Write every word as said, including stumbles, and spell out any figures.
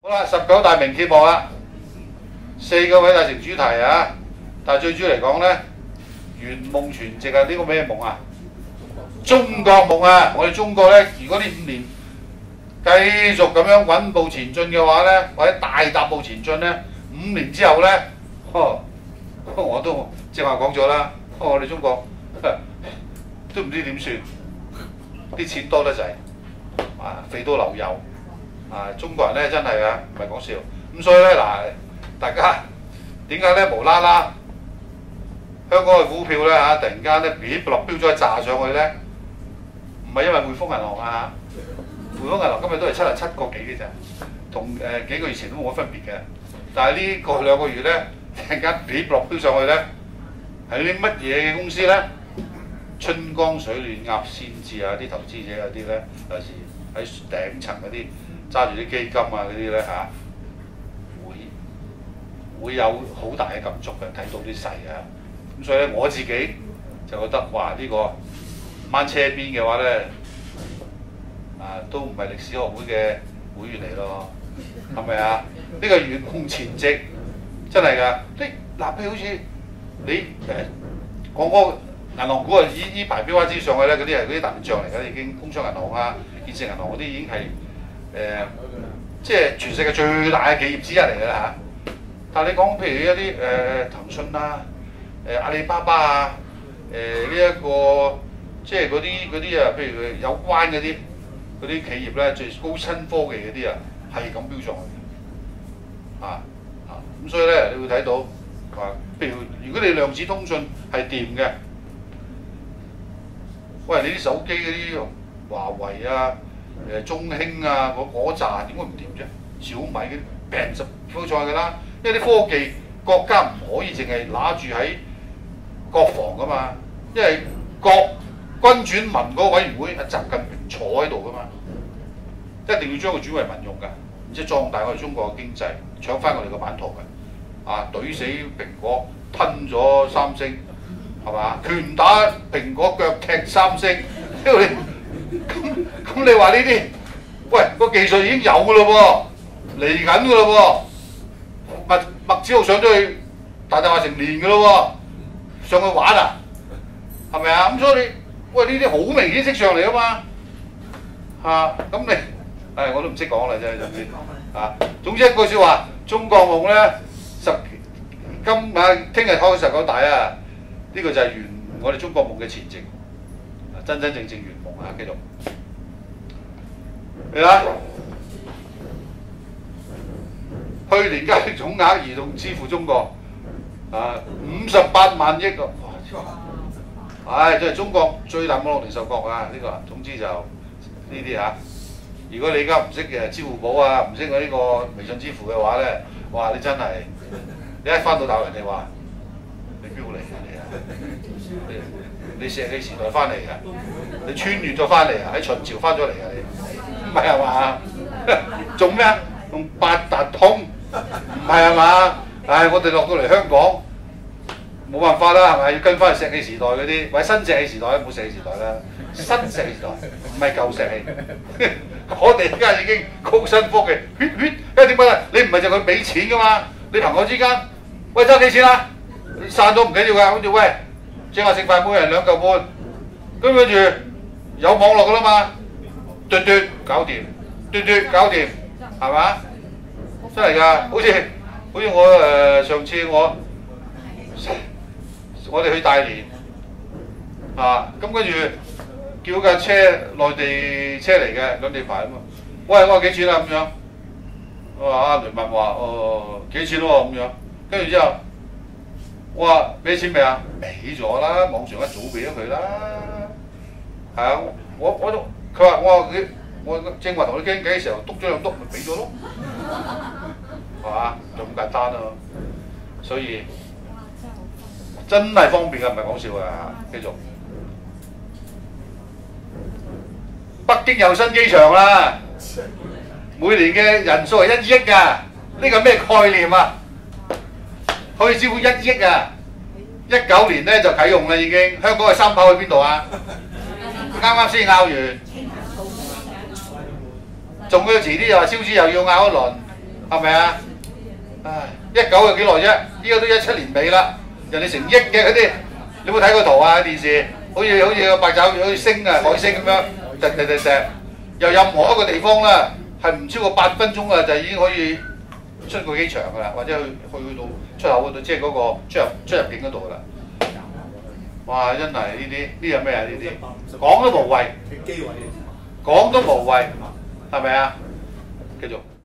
啦，十九大明揭幕啦，四個偉大成主題啊！但係最主要嚟講咧，圓夢全席啊！呢個咩夢啊？中國夢啊！我哋中國咧，如果呢五年繼續咁樣穩步前進嘅話咧，或者大踏步前進咧，五年之後咧，呵，我都正話講咗啦，我哋中國都唔知點算，啲錢多得滯，啊，肥到流油。啊！中國人咧真係啊，唔係講笑。咁所以咧嗱，大家點解咧無啦啦香港嘅股票咧嚇突然間咧跌落標咗一炸上去咧？唔係因為匯豐銀行啊嚇，匯豐銀行今日都係七十七個幾嘅咋，同誒、呃、幾個月前都冇乜分別嘅。但係呢個兩個月咧突然間跌落標上去咧，係啲乜嘢嘅公司咧？春江水暖鴨先知啊！啲投資者有啲咧有時喺頂層嗰啲。揸住啲基金啊嗰啲咧嚇，會會有好大嘅感觸嘅，睇到啲勢啊，咁所以咧我自己就覺得哇呢、呢個掹車邊嘅話咧，啊都唔係歷史學會嘅會員嚟咯，係咪啊？呢、呢個圓夢前夕真係㗎，你嗱譬如好似你誒講嗰銀行股啊，依依排標翻之上去咧，嗰啲係嗰啲大象嚟㗎，已經工商銀行啊、建設銀行嗰啲已經係。誒、呃，即係全世界最大嘅企業之一嚟嘅啦嚇。但係你講譬如一啲誒、呃、騰訊啊、誒、呃、阿里巴巴啊、誒呢一個即係嗰啲嗰啲啊，譬如佢有關嗰啲嗰啲企業咧，最高新科技嗰啲啊，係咁飆上去啊啊！咁所以咧，你會睇到話，譬如如果你量子通訊係掂嘅，喂，你啲手機嗰啲華為啊。誒中興啊，嗰嗰扎點會唔掂啫？小米嗰啲病就飆上去㗎啦，因為啲科技國家唔可以淨係揦住喺國防㗎嘛，因為國軍轉民嗰個委員會係習近平坐喺度㗎嘛，一定要將佢轉為民用㗎，即係壯大我哋中國嘅經濟，搶翻我哋個版圖㗎，啊，懟死蘋果，吞咗三星，係嘛？拳打蘋果，腳踢三星，因為你。咁咁你話呢啲，喂個技術已經有㗎咯喎，嚟緊㗎咯喎，麥麥子豪上咗去大大話成年㗎咯喎，上去玩啊，係咪啊？咁所以你，喂呢啲好明顯識上嚟啊嘛，嚇咁你，誒我都唔識講啦真係總之，啊總之一句説話，中國夢咧十今啊聽日開十九大啊，呢個就係圓我哋中國夢嘅前夕，真真正正圓夢啊繼續。嚟啦！去年交易總額移動支付中國啊五十八萬億個，唉，真係中國最大網絡零售國啊！呢、這個總之就呢啲嚇。如果你而家唔識嘅支付寶啊，唔識我呢個微信支付嘅話咧，哇！你真係你一翻到大陸人哋話你邊度嚟嘅你啊？你你石器時代翻嚟嘅，你穿越咗翻嚟啊！喺秦朝翻咗嚟啊你。唔係係嘛？做咩啊？用八達通？唔係係嘛？唉，我哋落到嚟香港冇辦法啦，係咪？要跟翻去石器時代嗰啲，或者新石器時代冇石器時代啦，新石器時代唔係舊石器。我哋而家已經高新科技，血血，因為點解咧？你唔係就佢俾錢噶嘛？你朋友之間，喂收幾錢啊？散咗唔緊要㗎，跟住喂，正話食飯每人兩嚿半，跟住有網絡㗎啦嘛。嘟嘟搞掂，嘟嘟搞掂，係嘛？真係㗎，好似好似我誒、呃、上次我我哋去大連啊，咁跟住叫架車內地車嚟嘅兩地牌啊嘛，喂我話幾錢啊咁樣？我話阿雷文話哦幾錢喎咁樣，跟住之後我話俾錢未啊？俾咗啦，網上一早俾咗佢啦，係啊，我我都。佢話：我話佢，我正話同你傾偈嘅時候，篤咗兩篤咪俾咗咯，係嘛？就咁簡單咯。所以真係方便㗎，唔係講笑㗎。繼續，北京有新機場啦，每年嘅人數係一億㗎，呢個係咩概念啊？可以招呼一億啊！一九年咧就啟用啦已經。香港嘅三跑去邊度啊？啱啱先拗完。仲要遲啲又話超支又要拗一輪， 係咪啊？唉，一九有幾耐啫？依家都一七年尾啦，人哋成億嘅嗰啲，你有冇睇過圖啊？電視好似好似個八爪魚，好似星啊海星咁樣，滴滴滴滴，由任何一個地方啦，係唔超過八分鐘啊，就已經可以出過機場㗎啦，或者去去到出口嗰度，即係嗰個出入出入境嗰度啦。哇！真係呢啲呢係咩啊？呢啲講都無謂，講都無謂，係咪啊？繼續。